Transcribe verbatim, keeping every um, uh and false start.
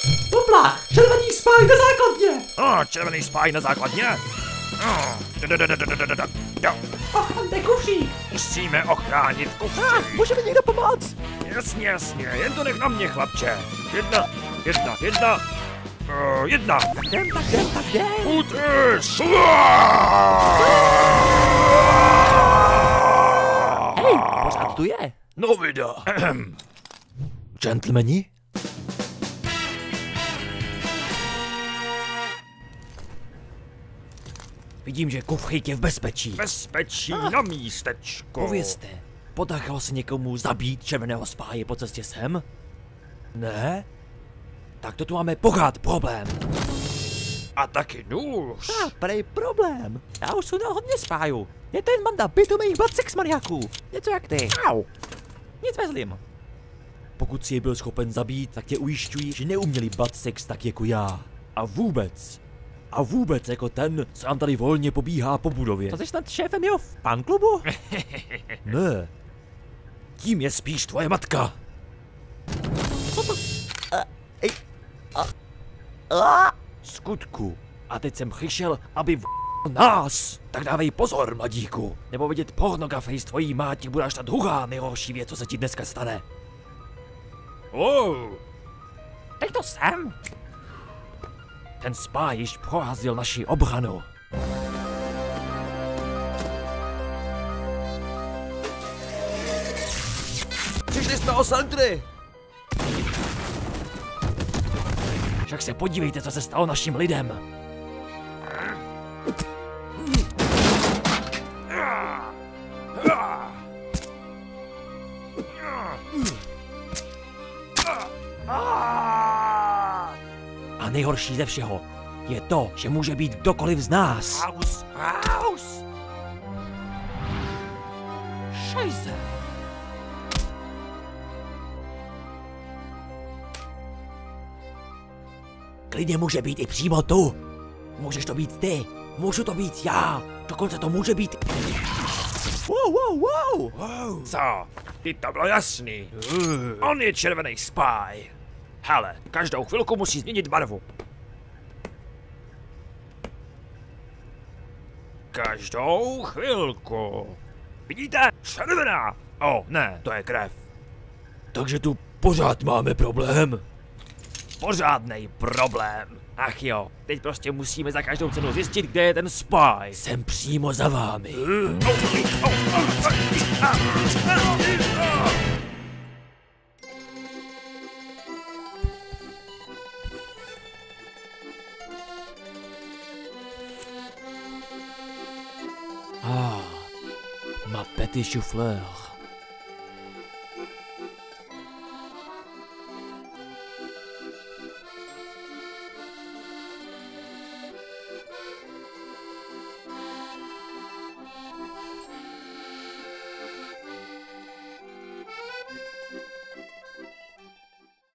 Hopla, červený spáj na základně. O, červený spáj na základně. Ochraňte kufřík. Musíme ochránit kufřík. Může mi někdo pomoct? Jasně, jasně, jen to nech na mě, chlapče. Jedna, jedna, jedna. Uh, jedna. Tak jdem, tak jdem, tak jdem. Útres! Hej, pořád tu je. No vida. Gentlemani? Vidím, že kufřík je v bezpečí. Bezpečí na místečku. Povězte, podařilo se někomu zabít červeného spáje po cestě sem? Ne? Tak to tu máme pořád problém. A taky nůž. A prej problém. Já už jsem dal hodně spájů. Je to jen banda pitomých bad maniaků. Něco jak ty. Au. Nic vezlím. Pokud si je byl schopen zabít, tak tě ujišťuji, že neuměli butt sex tak jako já. A vůbec. A vůbec jako ten, co nám tady volně pobíhá po budově. To jsi snad šéfem jeho fanklubu? Ne. Tím je spíš tvoje matka. Co to? A, ej, a, a. Skutku. A teď jsem přišel, aby v nás. Tak dávej pozor, mladíku. Nebo vidět pornografii s tvojí máti bude až ta druhá nejhorší věc, co se ti dneska stane. Oh. Teď to sem. Ten spáj již prorazil naši obranu. Přišli jsme o Santry. Však se podívejte, co se stalo našim lidem. A nejhorší ze všeho je to, že může být kdokoliv z nás. Raus, raus. Scheiße. Klidně může být i přímo tu. Můžeš to být ty, můžu to být já, dokonce to může být... Wow, wow, wow. Wow. Co? Ty to bylo jasný. On je červený spáj. Hele, každou chvilku musí změnit barvu. Každou chvilku. Vidíte? Červená. O, ne, to je krev. Takže tu pořád máme problém. Pořádnej problém. Ach jo, teď prostě musíme za každou cenu zjistit, kde je ten spáj. Jsem přímo za vámi. Ah, ma petit chou-fleur.